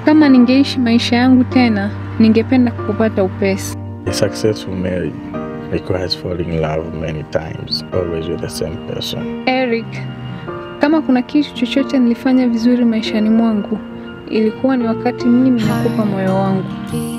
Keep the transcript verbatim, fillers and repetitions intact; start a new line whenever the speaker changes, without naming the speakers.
Kama ningeishi maisha yangu tena, ningependa kupata upesi.
A successful marriage requires falling in love many times, always with the same person.
Eric, kama kuna kitu chochote nilifanya vizuri maishani mwangu, ilikuwa ni wakati mimi nakupa moyo wangu.